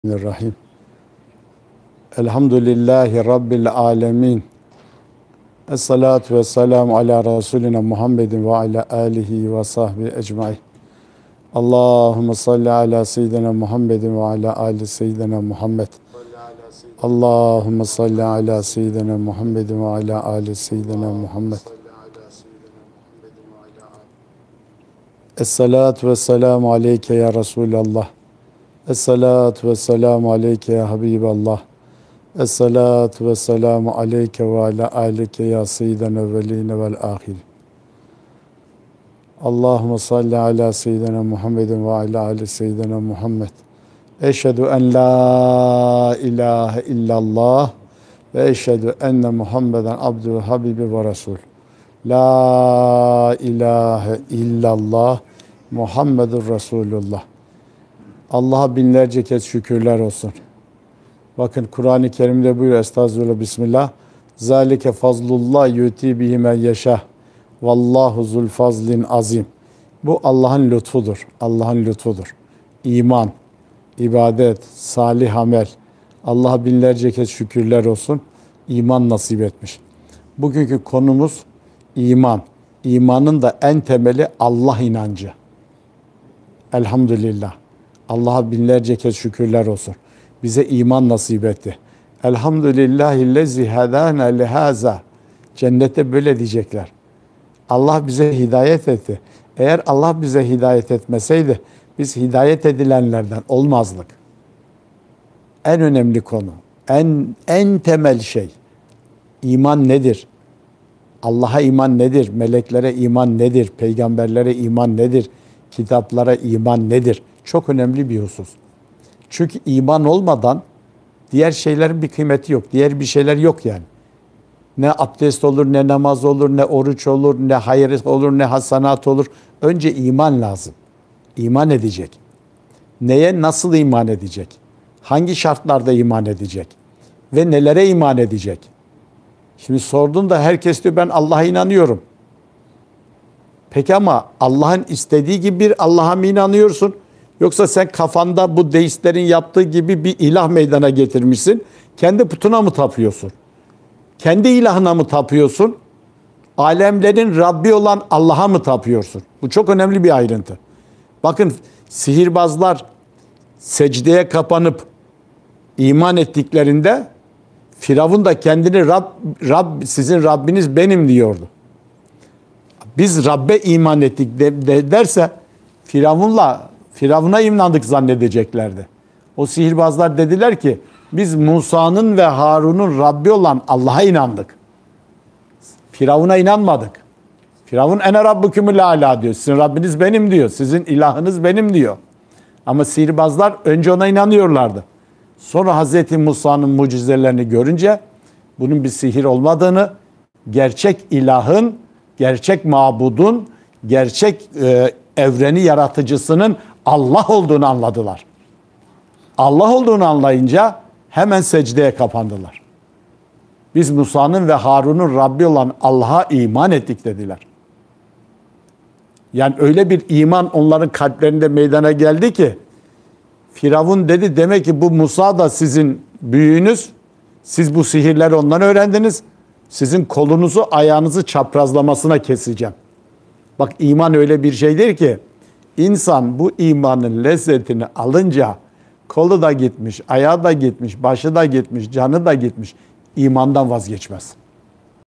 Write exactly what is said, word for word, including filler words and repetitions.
Bismillahirrahmanirrahim. Elhamdülillahi Rabbil alemin. Esselatu vesselamu ala Resulina Muhammedin ve ala alihi ve sahbihi ecmaîn. Allahümme salli ala seyyidina Muhammedin ve ala ali seyyidina Muhammed. Allahümme salli ala seyyidina Muhammedin ve ala ali seyyidina Muhammed. Esselatu vesselamu aleyke ya Resulallah. Esselatu vesselamu aleyke ya Habiballah. Esselatu vesselamu aleyke ve ala alike ya seyyiden evveline vel ahir. Allahümme salli ala seyyidina Muhammedin ve ala ali seyyidina Muhammed. Eşhedü en la ilahe illallah ve eşhedü enne Muhammeden abdühü habibi ve resul. La ilahe illallah Muhammedur Resulullah. Allah'a binlerce kez şükürler olsun. Bakın Kur'an-ı Kerim'de buyuruyor, estağfirullah, bismillah. Zalike fazlullah yuti bihi men yeşâh. Vallahu zul fazlin azim. Bu Allah'ın lütfudur. Allah'ın lütfudur. İman, ibadet, salih amel. Allah'a binlerce kez şükürler olsun. İman nasip etmiş. Bugünkü konumuz iman. İmanın da en temeli Allah inancı. Elhamdülillah. Allah'a binlerce kez şükürler olsun. Bize iman nasip etti. Elhamdülillahillezî hedâne lihâzâ. Cennette böyle diyecekler. Allah bize hidayet etti. Eğer Allah bize hidayet etmeseydi biz hidayet edilenlerden olmazdık. En önemli konu, en en temel şey iman nedir? Allah'a iman nedir? Meleklere iman nedir? Peygamberlere iman nedir? Kitaplara iman nedir? Çok önemli bir husus. Çünkü iman olmadan diğer şeylerin bir kıymeti yok. Diğer bir şeyler yok yani. Ne abdest olur, ne namaz olur, ne oruç olur, ne hayır olur, ne hasanat olur. Önce iman lazım. İman edecek. Neye, nasıl iman edecek? Hangi şartlarda iman edecek? Ve nelere iman edecek? Şimdi sordun da herkes diyor ben Allah'a inanıyorum. Peki ama Allah'ın istediği gibi bir Allah'a mı inanıyorsun? Yoksa sen kafanda bu deistlerin yaptığı gibi bir ilah meydana getirmişsin. Kendi putuna mı tapıyorsun? Kendi ilahına mı tapıyorsun? Alemlerin Rabbi olan Allah'a mı tapıyorsun? Bu çok önemli bir ayrıntı. Bakın sihirbazlar secdeye kapanıp iman ettiklerinde Firavun da kendini Rab, Rab sizin Rabbiniz benim diyordu. Biz Rabbe iman ettik de, de, derse Firavun'la Firavun'a inandık zannedeceklerdi. O sihirbazlar dediler ki biz Musa'nın ve Harun'un Rabbi olan Allah'a inandık. Firavun'a inanmadık. Firavun ene rabbükümül âlâ diyor. Sizin Rabbiniz benim diyor. Sizin ilahınız benim diyor. Ama sihirbazlar önce ona inanıyorlardı. Sonra Hazreti Musa'nın mucizelerini görünce bunun bir sihir olmadığını, gerçek ilahın, gerçek mabudun, gerçek e, evreni yaratıcısının Allah olduğunu anladılar. Allah olduğunu anlayınca hemen secdeye kapandılar. Biz Musa'nın ve Harun'un Rabbi olan Allah'a iman ettik dediler. Yani öyle bir iman onların kalplerinde meydana geldi ki Firavun dedi demek ki bu Musa da sizin büyüğünüz. Siz bu sihirleri ondan öğrendiniz. Sizin kolunuzu ayağınızı çaprazlamasına keseceğim. Bak iman öyle bir şeydir ki insan bu imanın lezzetini alınca kolu da gitmiş, ayağı da gitmiş, başı da gitmiş, canı da gitmiş. İmandan vazgeçmez.